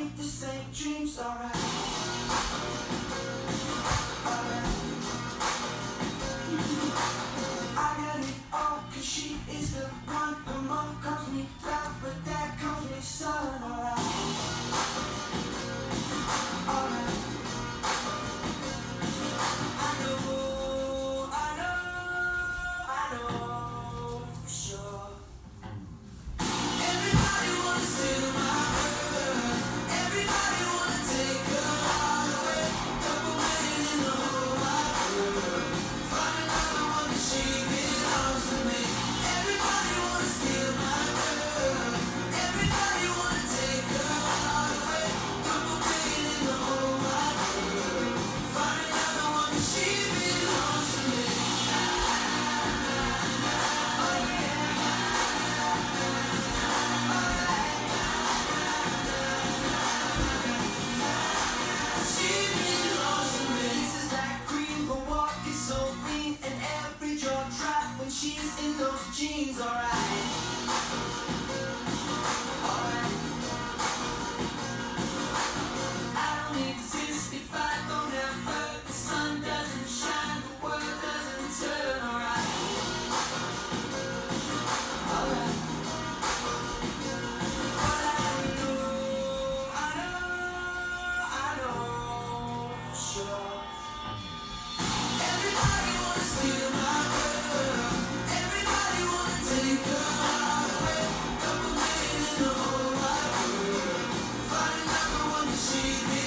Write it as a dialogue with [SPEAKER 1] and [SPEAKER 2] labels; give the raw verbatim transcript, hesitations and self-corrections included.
[SPEAKER 1] keep the same dreams, alright. I got it all, cause she is the one. Her mom calls me love, but dad calls me son, alright. Alright. I know, I know, I know for sure. Everybody wanna steal my girl. Everybody wanna take her heart away. Couple million in the whole wide world. Find another one, but she belongs to me. Everybody wanna steal my girl. Everybody wanna take her heart away. Couple million in the whole wide world. Find another one, but she belongs to me. Oh yeah. She belongs to me. Faces like green, but walking so lean, and every jaw drop when she's in those jeans. Alright, alright. I don't exist if I don't have her. The sun doesn't shine, the world doesn't turn. Alright, alright. But I know, I know, I know for sure. Everybody wanna steal my girl. Everybody wanna take her heart away. Couple million in the whole wide world. Find another one, but she